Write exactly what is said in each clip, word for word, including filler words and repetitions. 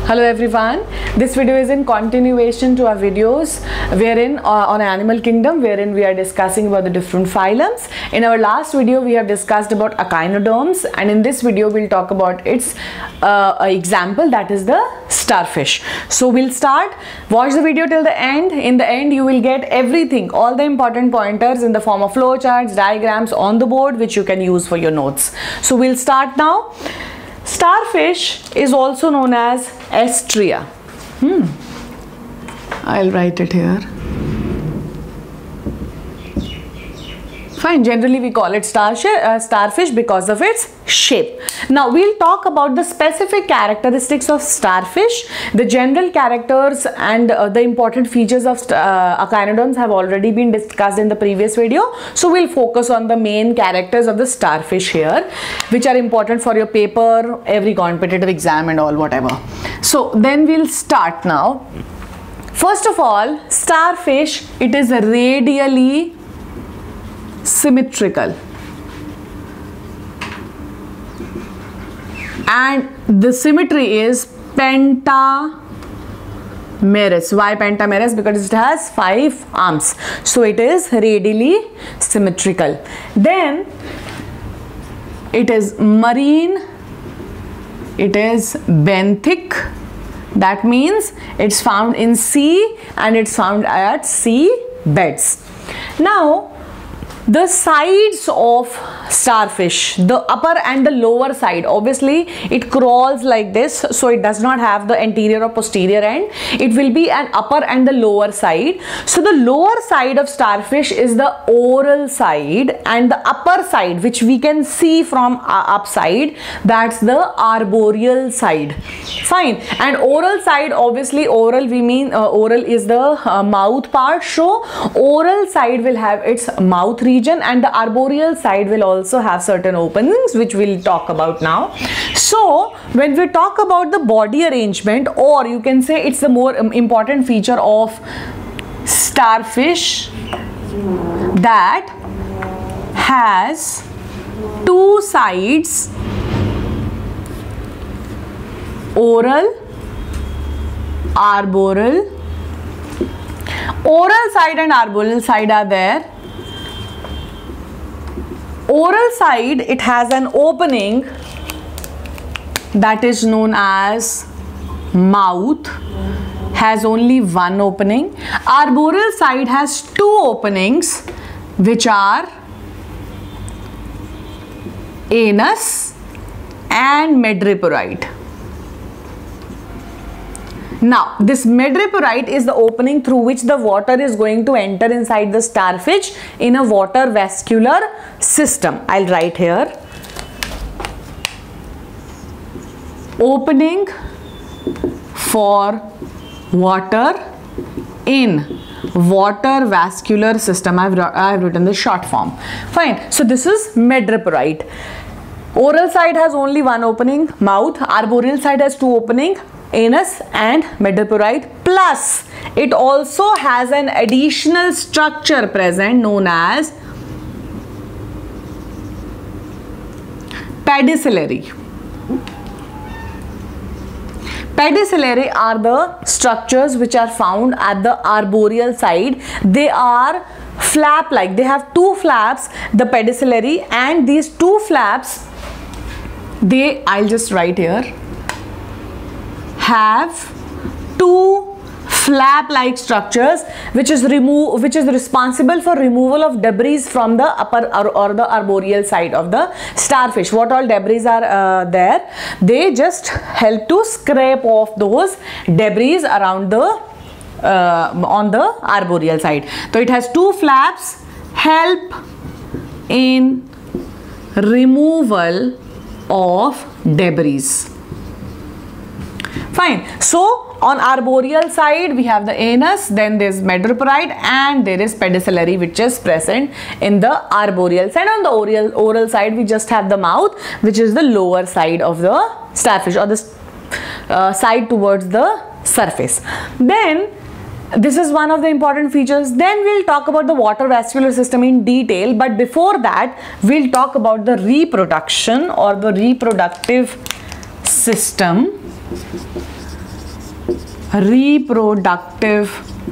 Hello everyone, this video is in continuation to our videos wherein uh, on Animal Kingdom, wherein we are discussing about the different phylums. In our last video we have discussed about echinoderms, and in this video we'll talk about its uh, example, that is the starfish. So we'll start, watch the video till the end. In the end you will get everything, all the important pointers in the form of flowcharts, diagrams on the board which you can use for your notes. So we'll start now. Starfish is also known as Astrea. Hmm. I'll write it here. Fine, generally we call it starfish, uh, starfish because of its shape. Now we'll talk about the specific characteristics of starfish. The general characters and uh, the important features of uh, echinoderms have already been discussed in the previous video. So we'll focus on the main characters of the starfish here, which are important for your paper, every competitive exam and all whatever. So then we'll start now. First of all, starfish, it is radially symmetrical, and the symmetry is pentamerous. Why pentamerous? Because it has five arms, so it is radially symmetrical. Then it is marine, it is benthic, that means it's found in sea and it's found at sea beds. Now the sides of starfish, the upper and the lower side, obviously it crawls like this, so it does not have the anterior or posterior end. It will be an upper and the lower side. So the lower side of starfish is the oral side, and the upper side, which we can see from uh, upside, that's the arboreal side. Fine. And oral side, obviously oral we mean uh, oral is the uh, mouth part, so oral side will have its mouth region, and the arboreal side will also have certain openings which we'll talk about now. So when we talk about the body arrangement, or you can say it's the more um, important feature of starfish, that has two sides, oral, arboreal. Oral side and arboreal side are there. Oral side, it has an opening that is known as mouth, has only one opening. Arboreal side has two openings, which are anus and madreporoid. Now this madreporoid is the opening through which the water is going to enter inside the starfish in a water vascular system. I'll write here. Opening for water in water vascular system. I've, I've written the short form. Fine. So this is madreporoid. Oral side has only one opening, mouth. Arboreal side has two openings, anus and madreporoid, plus it also has an additional structure present known as pedicellary. Pedicellary are the structures which are found at the arboreal side. They are flap like, they have two flaps, the pedicellary, and these two flaps, they, I'll just write here, have two flap like structures which is remove which is responsible for removal of debris from the upper or, or the arboreal side of the starfish. What all debris are uh, there? They just help to scrape off those debris around the uh, on the arboreal side. So it has two flaps, help in removal of debris. Fine. So on arboreal side we have the anus, then there is madreporoid, and there is pedicellary which is present in the arboreal side. On the oral, oral side we just have the mouth, which is the lower side of the starfish, or the uh, side towards the surface. Then this is one of the important features. Then we'll talk about the water vascular system in detail, but before that we'll talk about the reproduction or the reproductive system reproductive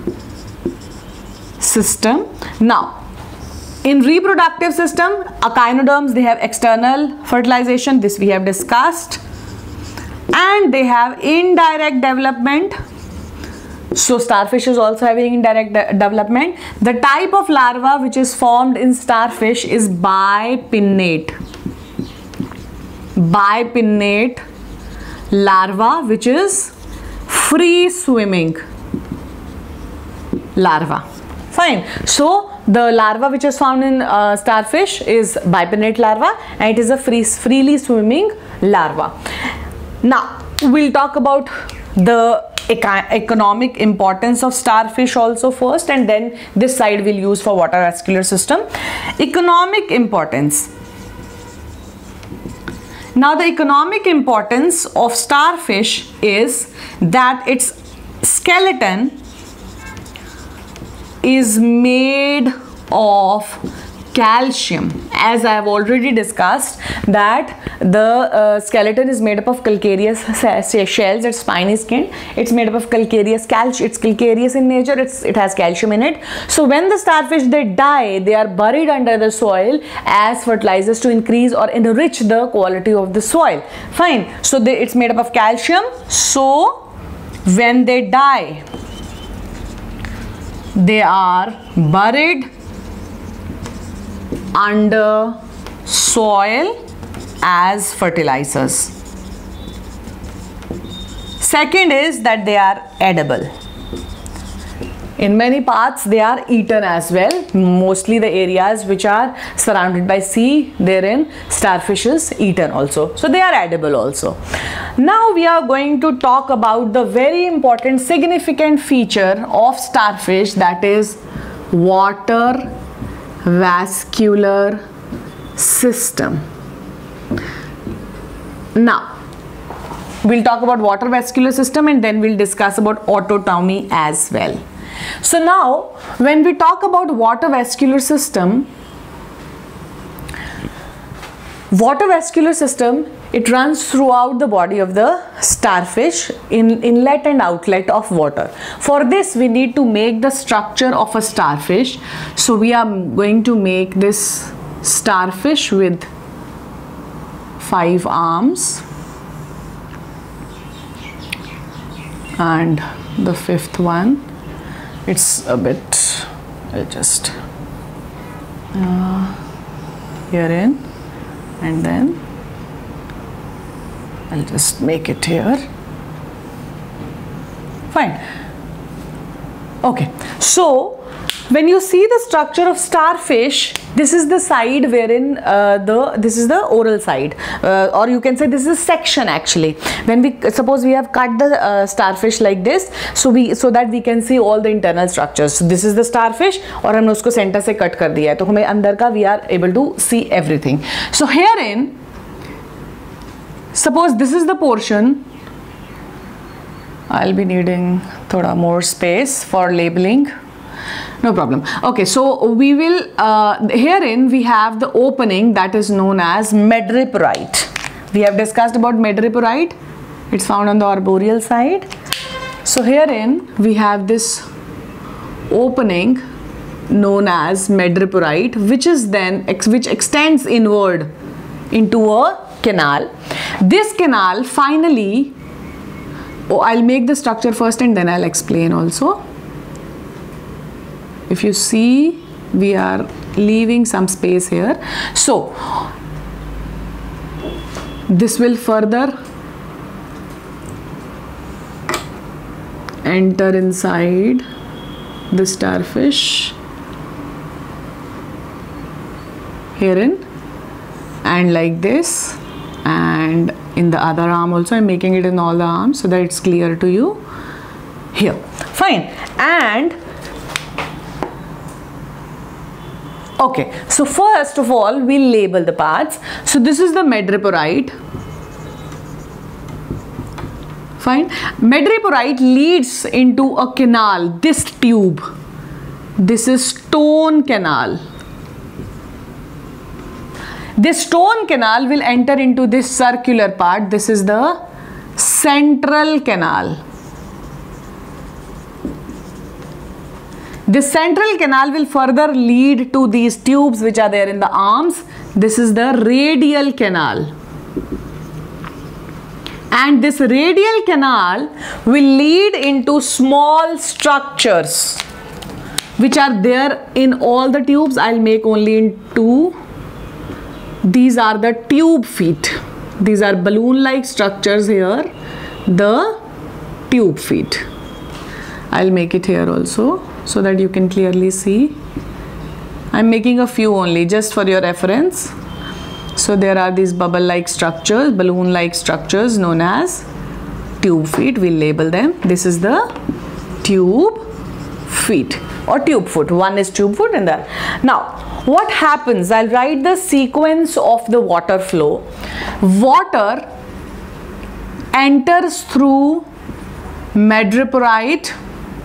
system. Now, in reproductive system, echinoderms, they have external fertilization, this we have discussed, and they have indirect development. So starfish is also having indirect de development. The type of larva which is formed in starfish is bipinnate. Bipinnate larva, which is free swimming larva. Fine. So the larva which is found in uh, starfish is bipinnate larva, and it is a free, freely swimming larva. Now we'll talk about the economic importance of starfish also first, and then this side we'll use for water vascular system. Economic importance. Now the economic importance of starfish is that its skeleton is made of calcium. As I have already discussed that the uh, skeleton is made up of calcareous shells, its spiny skin, it's made up of calcareous calcium, it's calcareous in nature, it's, it has calcium in it. So when the starfish, they die, they are buried under the soil as fertilizers to increase or enrich the quality of the soil. Fine. So they, it's made up of calcium. So when they die, they are buried under soil as fertilizers. Second is that they are edible. In many parts they are eaten as well. Mostly the areas which are surrounded by sea, therein starfish is eaten also. So they are edible also. Now we are going to talk about the very important significant feature of starfish, that is water vascular system. Now we'll talk about water vascular system, and then we'll discuss about autotomy as well. So now when we talk about water vascular system, water vascular system, it runs throughout the body of the starfish in inlet and outlet of water. For this we need to make the structure of a starfish. So we are going to make this starfish with five arms, and the fifth one, it's a bit, I'll just uh, here in, and then I'll just make it here. Fine. Okay. So when you see the structure of starfish, this is the side wherein uh, the this is the oral side, uh, or you can say this is a section actually. When we suppose we have cut the uh, starfish like this, so we so that we can see all the internal structures. So this is the starfish, और हमने उसको center से cut कर दिया है, तो हमें अंदर का we are able to see everything. So herein, suppose this is the portion. I'll be needing thoda more space for labeling. No problem. Okay, so we will, uh, herein we have the opening that is known as madreporite. We have discussed about madreporite. It's found on the arboreal side. So herein we have this opening known as madreporite, which is then, which extends inward into a canal. This canal finally, oh, I'll make the structure first and then I'll explain also. If you see, we are leaving some space here. So this will further enter inside the starfish herein, and like this, and in the other arm also. I'm making it in all the arms so that it's clear to you here. Fine. And okay, so first of all we'll label the parts. So this is the madreporite. Fine. Madreporite leads into a canal, this tube. This is stone canal. This stone canal will enter into this circular part. This is the central canal. This central canal will further lead to these tubes which are there in the arms. This is the radial canal. And this radial canal will lead into small structures which are there in all the tubes. I'll make only in two. These are the tube feet. These are balloon-like structures here. The tube feet. I'll make it here also so that you can clearly see. I'm making a few only just for your reference. So there are these bubble-like structures, balloon-like structures known as tube feet. We'll label them. This is the tube feet or tube foot. One is tube foot and that. Now, what happens? I'll write the sequence of the water flow. Water enters through madreporite,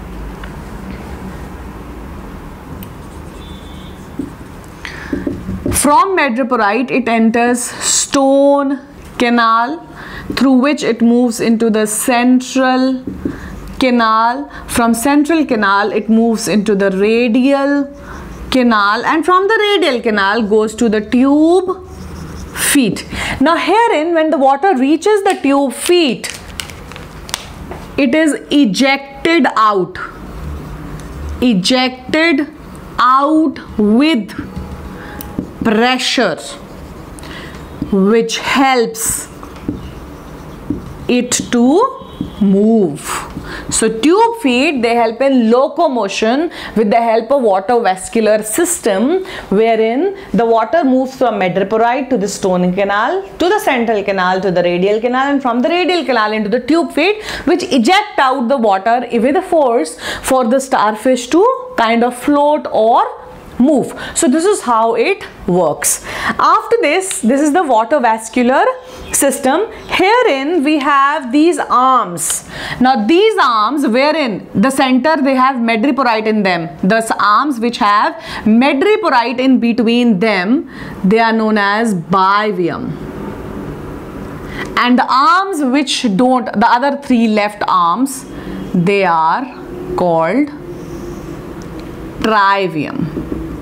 from madreporite it enters stone canal, through which it moves into the central canal. From central canal it moves into the radial canal, and from the radial canal goes to the tube feet. Now herein, when the water reaches the tube feet, it is ejected out. Ejected out with pressure, which helps it to move. So tube feet, they help in locomotion with the help of water vascular system, wherein the water moves from madreporite to the stone canal, to the central canal, to the radial canal, and from the radial canal into the tube feet, which eject out the water with a force for the starfish to kind of float or move. So this is how it works. After this, this is the water vascular system. Herein we have these arms. Now these arms, wherein the center they have madreporite in them. Thus arms which have madreporite in between them, they are known as bivalve. And the arms which don't, the other three left arms, they are called trivium.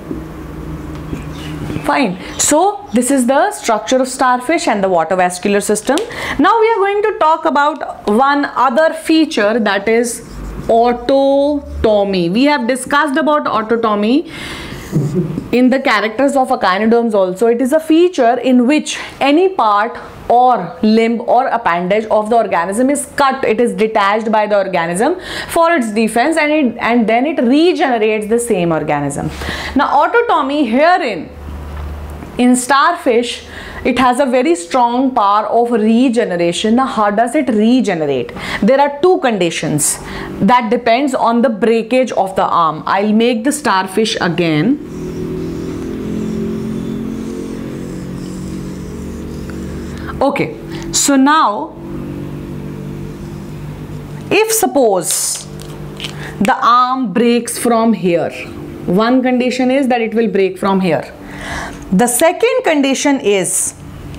Fine. So this is the structure of starfish and the water vascular system. Now we are going to talk about one other feature, that is autotomy. We have discussed about autotomy in the characters of echinoderms also. It is a feature in which any part or limb or appendage of the organism is cut, it is detached by the organism for its defense, and it and then it regenerates the same organism. Now autotomy herein in starfish, it has a very strong power of regeneration. Now how does it regenerate? There are two conditions that depends on the breakage of the arm. I'll make the starfish again. Okay, so now if suppose the arm breaks from here, one condition is that it will break from here. The second condition is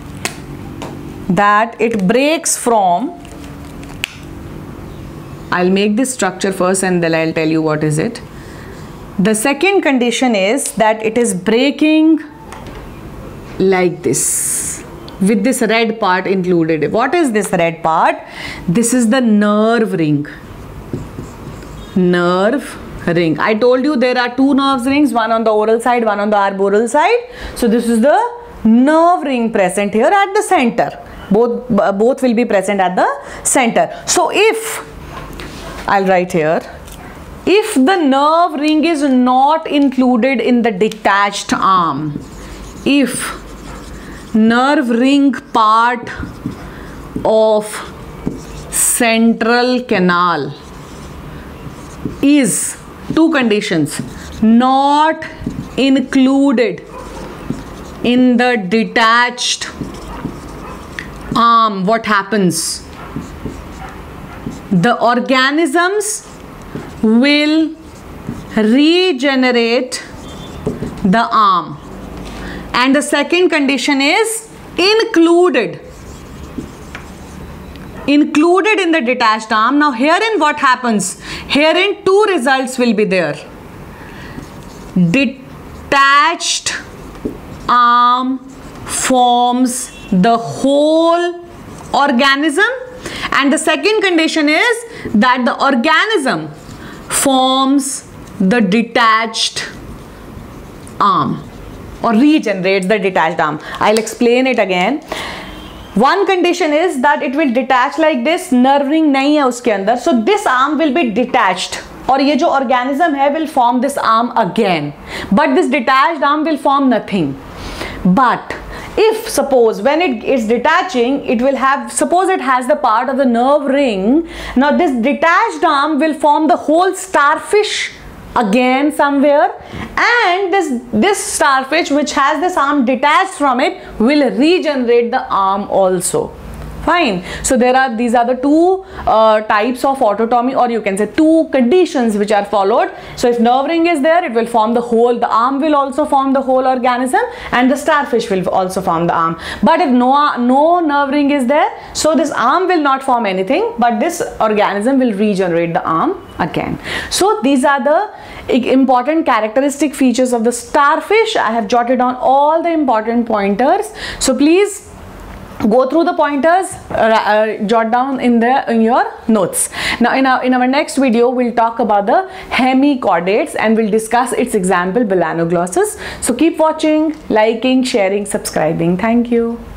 that it breaks from, I'll make this structure first and then I'll tell you what is it. The second condition is that it is breaking like this, with this red part included. What is this red part? This is the nerve ring. Nerve ring. I told you there are two nerve rings, one on the oral side, one on the arboreal side. So this is the nerve ring present here at the center. Both, uh, both will be present at the center. So if, I'll write here, if the nerve ring is not included in the detached arm, if nerve ring part of central canal is, two conditions, not included in the detached arm, what happens? The organisms will regenerate the arm. And the second condition is included. Included in the detached arm. Now herein what happens? Herein two results will be there. detached arm forms the whole organism, and the second condition is that the organism forms the detached arm or regenerates the detached arm. I'll explain it again. One condition is that it will detach like this, nerve ring नहीं है उसके अंदर, so this arm will be detached, और ये जो organism है will form this arm again, but this detached arm will form nothing. But if suppose when it is detaching, it will have, suppose it has the part of the nerve ring, now this detached arm will form the whole starfish again somewhere, and this this starfish which has this arm detached from it will regenerate the arm also. Fine. So there are, these are the two uh, types of autotomy, or you can say two conditions which are followed. So if nerve ring is there, it will form the whole, the arm will also form the whole organism, and the starfish will also form the arm. But if no, no nerve ring is there, so this arm will not form anything, but this organism will regenerate the arm again. So these are the important characteristic features of the starfish. I have jotted down all the important pointers, so please go through the pointers, uh, uh, jot down in the in your notes. Now in our in our next video we'll talk about the hemichordates and we'll discuss its example, melanoglossus. So keep watching, liking, sharing, subscribing. Thank you.